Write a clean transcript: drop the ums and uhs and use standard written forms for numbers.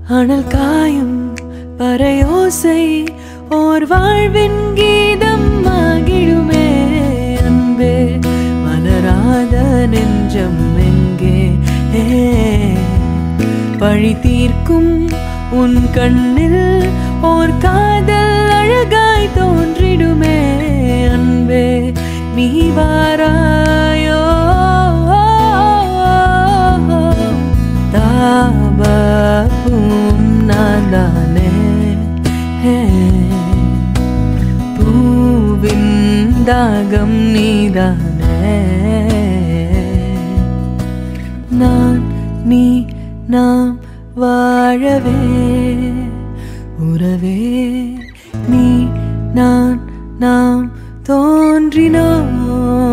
அனல் காயும் பறையோசை ஓர் வாழ்வின் கீதம் ஆகிடுமே அன்பே மலராத நெஞ்சம் எங்கே பழி தீர்க்கும் உன் கண்ணில் ஓர் காதல் அழகாய் தோன்றிடுமே அன்பே நீ வாராயோ தாபம் நான் தானே பூவின் தாகம் நீதானே நான் நீ நாம் வாழவே உறவே நீ நான் நாம் தோன்றினோம்